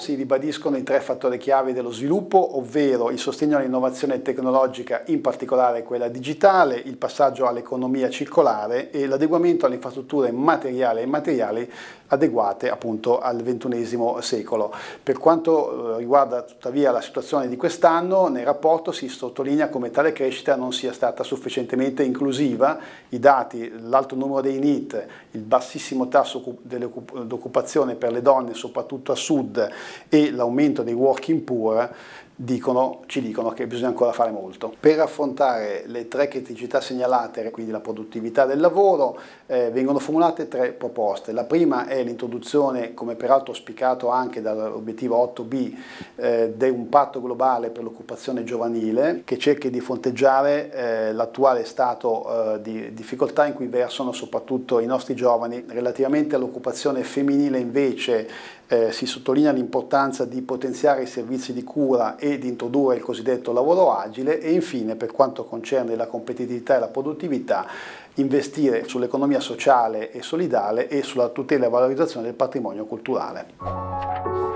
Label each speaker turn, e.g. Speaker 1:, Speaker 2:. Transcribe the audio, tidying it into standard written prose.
Speaker 1: si ribadiscono i 3 fattori chiave dello sviluppo, ovvero il sostegno all'innovazione tecnologica, in particolare quella digitale, il passaggio all'economia circolare e l'adeguamento alle infrastrutture materiali e immateriali adeguate appunto al XXI secolo. Per quanto riguarda tuttavia la situazione di quest'anno, nel rapporto si sottolinea come tale crescita non sia stata sufficientemente inclusiva. I dati, l'alto numero dei NEET, il bassissimo tasso d'occupazione per le donne, soprattutto a sud, e l'aumento dei working poor ci dicono che bisogna ancora fare molto. Per affrontare le 3 criticità segnalate, quindi la produttività del lavoro, vengono formulate 3 proposte. La prima è l'introduzione, come peraltro auspicato anche dall'obiettivo 8B, di un patto globale per l'occupazione giovanile che cerchi di fronteggiare l'attuale stato di difficoltà in cui versano soprattutto i nostri giovani. Relativamente all'occupazione femminile invece si sottolinea l'importanza di potenziare i servizi di cura e di introdurre il cosiddetto lavoro agile e infine, per quanto concerne la competitività e la produttività, investire sull'economia sociale e solidale e sulla tutela e valorizzazione del patrimonio culturale.